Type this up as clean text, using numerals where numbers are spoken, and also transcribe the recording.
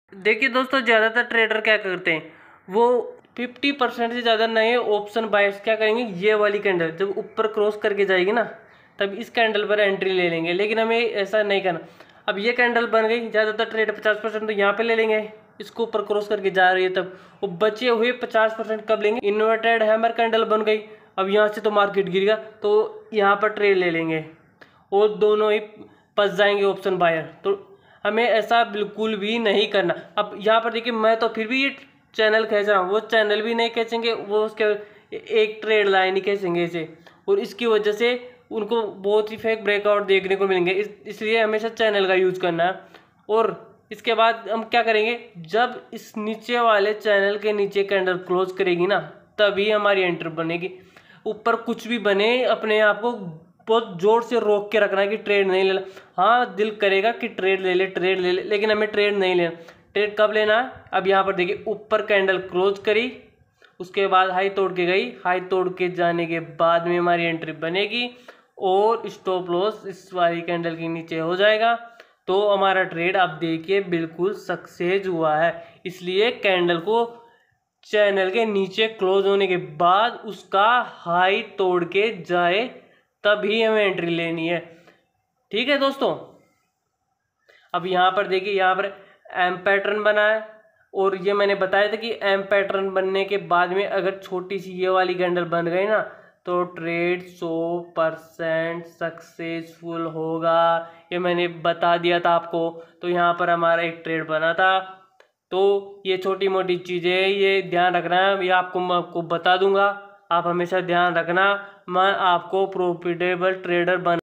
देखिए दोस्तों, ज़्यादातर ट्रेडर क्या करते हैं, वो 50% से ज़्यादा नए ऑप्शन बायर्स क्या करेंगे, ये वाली कैंडल जब ऊपर क्रॉस करके जाएगी ना, तब इस कैंडल पर एंट्री ले लेंगे। लेकिन हमें ऐसा नहीं करना। अब ये कैंडल बन गई, ज़्यादातर ट्रेड 50% तो यहाँ पे ले लेंगे, इसको ऊपर क्रॉस करके जा रही है तब। वो बचे हुए 50% कब लेंगे, इन्वर्टेड हैमर कैंडल बन गई, अब यहाँ से तो मार्केट गिर गया तो यहाँ पर ट्रेड ले लेंगे और दोनों ही फंस जाएंगे ऑप्शन बायर। तो हमें ऐसा बिल्कुल भी नहीं करना। अब यहाँ पर देखिए, मैं तो फिर भी ये चैनल खींच रहा हूँ, वो चैनल भी नहीं खींचेंगे, वो उसके एक ट्रेड लाइन ही खींचेंगे इसे, और इसकी वजह से उनको बहुत ही फेक ब्रेकआउट देखने को मिलेंगे। इसलिए हमेशा चैनल का यूज करना है। और इसके बाद हम क्या करेंगे, जब इस नीचे वाले चैनल के नीचे कैंडल क्लोज करेगी ना, तभी हमारी एंट्री बनेगी। ऊपर कुछ भी बने, अपने आप को बहुत जोर से रोक के रखना है कि ट्रेड नहीं लेना। हाँ, दिल करेगा कि ट्रेड ले ले, लेकिन हमें ट्रेड नहीं लेना। ट्रेड कब लेना है, अब यहाँ पर देखिए, ऊपर कैंडल क्लोज करी, उसके बाद हाई तोड़ के गई, हाई तोड़ के जाने के बाद में हमारी एंट्री बनेगी और स्टॉप लॉस इस वाली कैंडल के नीचे हो जाएगा। तो हमारा ट्रेड आप देखिए बिल्कुल सक्सेस हुआ है। इसलिए कैंडल को चैनल के नीचे क्लोज होने के बाद उसका हाई तोड़ के जाए, तभी हमें एंट्री लेनी है। ठीक है दोस्तों। अब यहाँ पर देखिए, यहाँ पर एम पैटर्न बना है, और ये मैंने बताया था कि एम पैटर्न बनने के बाद में अगर छोटी सी ये वाली कैंडल बन गई ना, तो ट्रेड 100% सक्सेसफुल होगा। ये मैंने बता दिया था आपको। तो यहाँ पर हमारा एक ट्रेड बना था। तो ये छोटी मोटी चीज़ें, ये ध्यान रखना है, ये आपको बता दूंगा, आप हमेशा ध्यान रखना। मैं आपको प्रॉफिटेबल ट्रेडर बना